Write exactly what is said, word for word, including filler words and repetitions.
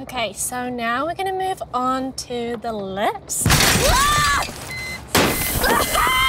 Okay, so now we're gonna move on to the lips.